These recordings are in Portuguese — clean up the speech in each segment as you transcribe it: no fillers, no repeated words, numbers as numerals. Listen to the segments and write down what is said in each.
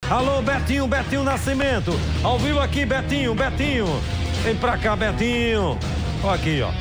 Alô, Betinho, Betinho Nascimento. Ao vivo aqui, Betinho, Betinho. Vem pra cá, Betinho. Ó aqui, ó.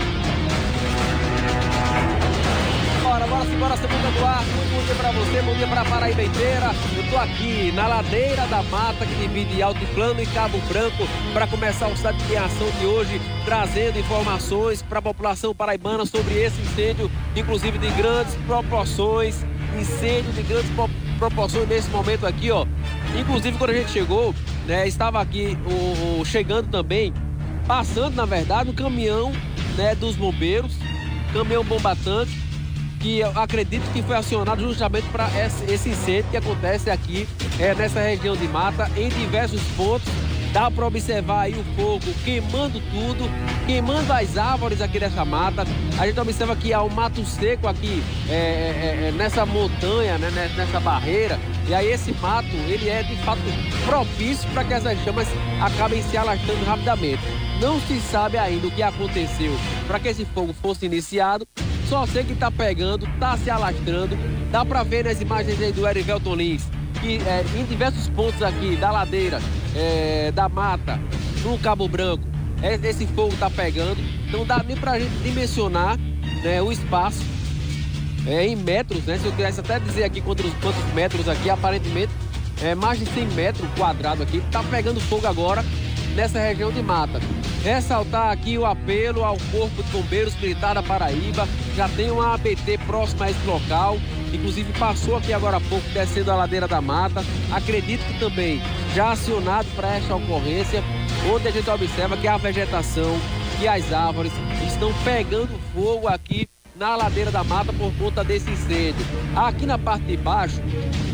Bora, segunda do ar. Muito bom dia pra você, bom dia pra Paraíba inteira. Eu tô aqui na ladeira da mata que divide Altiplano e Cabo Branco para começar o Cidade em Ação de hoje, trazendo informações para a população paraibana sobre esse incêndio, inclusive de grandes proporções. Incêndio de grandes proporções nesse momento aqui, ó. Inclusive, quando a gente chegou, né, estava aqui chegando também, passando, na verdade, o caminhão, né, dos bombeiros, caminhão bomba-tanque, que eu acredito que foi acionado justamente para esse incêndio que acontece aqui nessa região de mata, em diversos pontos. Dá para observar aí o fogo queimando tudo, queimando as árvores aqui dessa mata. A gente observa que há um mato seco aqui nessa montanha, né, nessa barreira. E aí esse mato, ele é de fato propício para que essas chamas acabem se alastrando rapidamente. Não se sabe ainda o que aconteceu para que esse fogo fosse iniciado. Só sei que tá pegando, tá se alastrando. Dá para ver nas imagens aí do Erivelton Lins que em diversos pontos aqui da ladeira, da mata, no Cabo Branco, esse fogo tá pegando. Não dá nem pra gente dimensionar, né, o espaço em metros, né? Se eu quisesse até dizer aqui quantos metros aqui, aparentemente mais de 100 metros quadrados aqui. Tá pegando fogo agora nessa região de mata. Ressaltar aqui o apelo ao Corpo de Bombeiros Militar da Paraíba. Já tem uma ABT próxima a esse local. Inclusive passou aqui agora há pouco, descendo a ladeira da mata. Acredito que também já acionado para esta ocorrência, onde a gente observa que a vegetação e as árvores estão pegando fogo aqui na ladeira da mata por conta desse incêndio. Aqui na parte de baixo,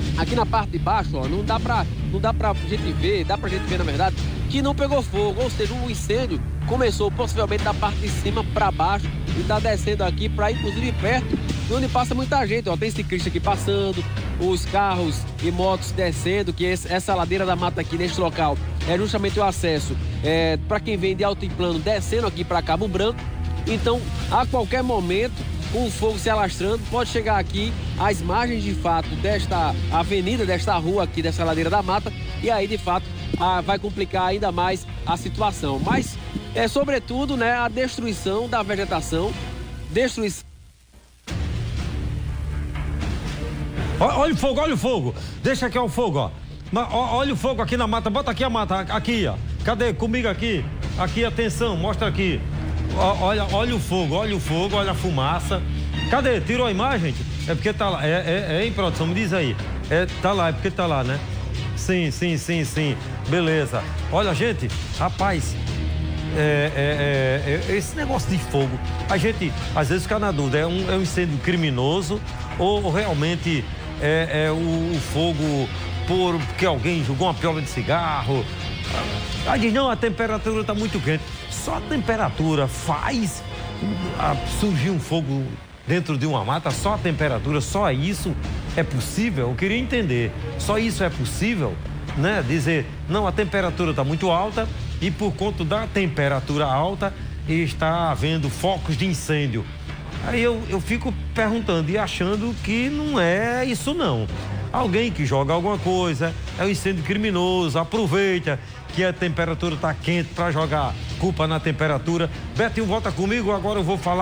ó, não dá pra gente ver, na verdade, que não pegou fogo, ou seja, o incêndio começou possivelmente da parte de cima para baixo e tá descendo aqui para inclusive perto de onde passa muita gente, ó. Tem ciclista aqui passando, os carros e motos descendo, que essa ladeira da mata aqui neste local é justamente o acesso para quem vem de Altiplano descendo aqui para Cabo Branco. Então, a qualquer momento, com o fogo se alastrando, pode chegar aqui às margens de fato desta avenida, desta rua aqui, dessa ladeira da mata, e aí de fato vai complicar ainda mais a situação. Mas sobretudo, né, a destruição da vegetação, Olha o fogo, deixa aqui o fogo, ó. Olha o fogo aqui na mata, bota aqui a mata, aqui, ó. Cadê? Comigo aqui, atenção, mostra aqui. Olha o fogo, olha a fumaça. Cadê? Tirou a imagem, gente? É porque tá lá, em produção, me diz aí. Tá lá, é porque tá lá, né? Sim. Beleza. Olha, gente, rapaz, esse negócio de fogo, a gente às vezes fica na dúvida, é um incêndio criminoso ou realmente o fogo porque alguém jogou uma piola de cigarro? Aí diz, não, a temperatura está muito quente. Só a temperatura faz surgir um fogo dentro de uma mata? Só a temperatura, só isso é possível? Eu queria entender, só isso é possível, né? Dizer, não, a temperatura está muito alta e por conta da temperatura alta está havendo focos de incêndio. Aí eu fico perguntando e achando que não é isso não. Alguém que joga alguma coisa, é um incêndio criminoso, aproveita que a temperatura está quente para jogar culpa na temperatura. Betinho, volta comigo, agora eu vou falar.